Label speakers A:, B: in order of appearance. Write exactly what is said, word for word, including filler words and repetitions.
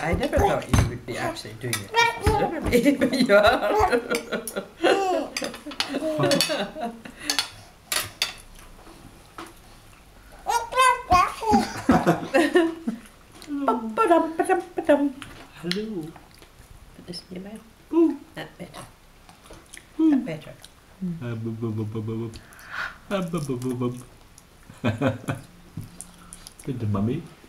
A: I never thought you would be actually doing it deliberately, but you are.
B: Hello.
A: Put this in your mouth.
B: Ooh.
A: That's better.
B: Ooh.
A: That's better.
B: Uh, bub, bub, bub, bub, bub. Uh, bub, bub, bub, bub. Good to mummy.